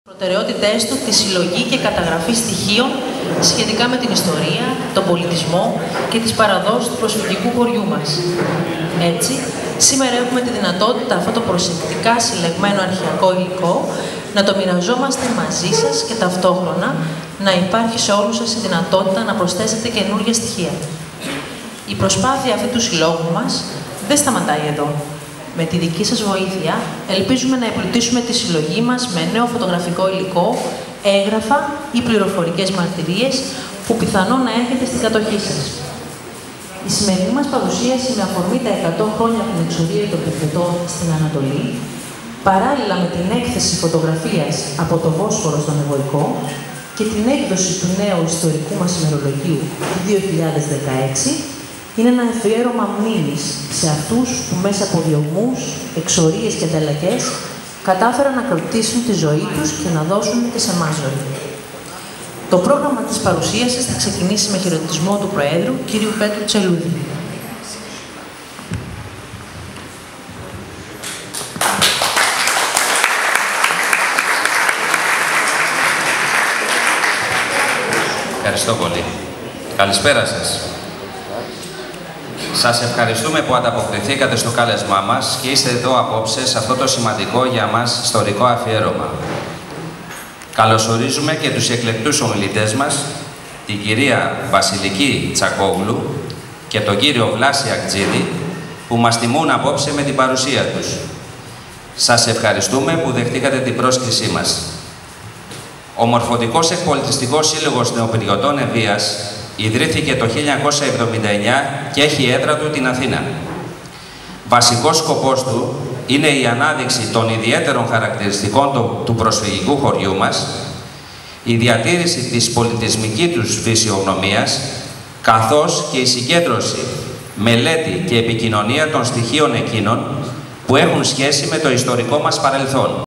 Προτεραιότητές του τη συλλογή και καταγραφή στοιχείων σχετικά με την ιστορία, τον πολιτισμό και τις παραδόσεις του προσφυγικού χωριού μας. Έτσι, σήμερα έχουμε τη δυνατότητα αυτό το προσεκτικά συλλεγμένο αρχαιακό υλικό να το μοιραζόμαστε μαζί σας και ταυτόχρονα να υπάρχει σε όλους σας η δυνατότητα να προσθέσετε καινούργια στοιχεία. Η προσπάθεια αυτή του συλλόγου μας δεν σταματάει εδώ. Με τη δική σας βοήθεια, ελπίζουμε να εμπλουτίσουμε τη συλλογή μας με νέο φωτογραφικό υλικό, έγγραφα ή πληροφορικές μαρτυρίες που πιθανόν να έχετε στην κατοχή σας. Η σημερινή μας παρουσίαση με αφορμή τα 100 χρόνια από την εξορία των Πυρκετών στην Ανατολή, παράλληλα με την έκθεση φωτογραφίας από το Βόσπορο στον Ευωικό και την έκδοση του νέου ιστορικού μας ημερολογίου του 2016, είναι ένα αφιέρωμα μνήμης σε αυτούς που μέσα από διωγμούς, εξορίες και ανταλλαγές κατάφεραν να κρατήσουν τη ζωή τους και να δώσουν και σε εμάς ζωή. Το πρόγραμμα της παρουσίασης θα ξεκινήσει με χαιρετισμό του Προέδρου, κ. Πέτρου Τσελούδη. Ευχαριστώ πολύ. Καλησπέρα σας. Σας ευχαριστούμε που ανταποκριθήκατε στο κάλεσμά μας και είστε εδώ απόψε σε αυτό το σημαντικό για μας ιστορικό αφιέρωμα. Καλωσορίζουμε και τους εκλεκτούς ομιλητές μας, την κυρία Βασιλική Τσακόγλου και τον κύριο Βλάση Ακτζίδη, που μας τιμούν απόψε με την παρουσία τους. Σας ευχαριστούμε που δεχτήκατε την πρόσκλησή μας. Ο Μορφωτικός Εκπολιτιστικός Σύλλογος Νεοπυριωτών Ευβοίας ιδρύθηκε το 1979 και έχει έδρα του την Αθήνα. Βασικός σκοπός του είναι η ανάδειξη των ιδιαίτερων χαρακτηριστικών του προσφυγικού χωριού μας, η διατήρηση της πολιτισμικής τους φυσιογνωμίας, καθώς και η συγκέντρωση, μελέτη και επικοινωνία των στοιχείων εκείνων που έχουν σχέση με το ιστορικό μας παρελθόν.